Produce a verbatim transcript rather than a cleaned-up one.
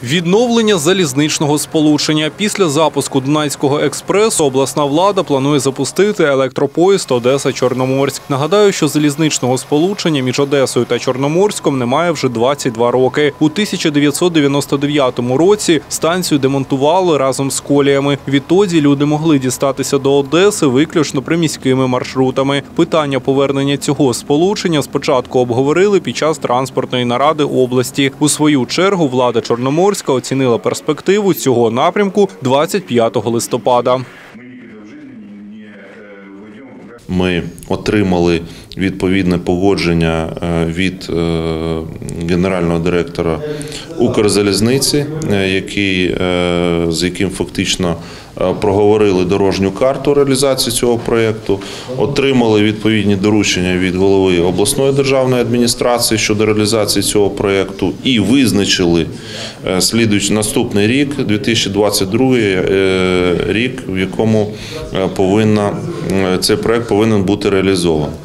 Відновлення залізничного сполучення. Після запуску Дунайського експресу обласна влада планує запустити електропоїзд Одеса-Чорноморськ. Нагадаю, що залізничного сполучення між Одесою та Чорноморськом немає вже двадцять два роки. У тисяча дев'ятсот дев'яносто дев'ятому році станцію демонтували разом з коліями. Відтоді люди могли дістатися до Одеси виключно приміськими маршрутами. Питання повернення цього сполучення спочатку обговорили під час транспортної наради області. У свою чергу влада Чорноморська оцінила перспективу цього напрямку двадцять п'ятого листопада. Ми отримали відповідне погодження від генерального директора Укрзалізниці, який, з яким фактично проговорили дорожню карту реалізації цього проєкту, отримали відповідні доручення від голови обласної державної адміністрації щодо реалізації цього проєкту і визначили слідуючий наступний рік, дві тисячі двадцять другий рік, в якому повинна, цей проєкт повинен бути реалізований.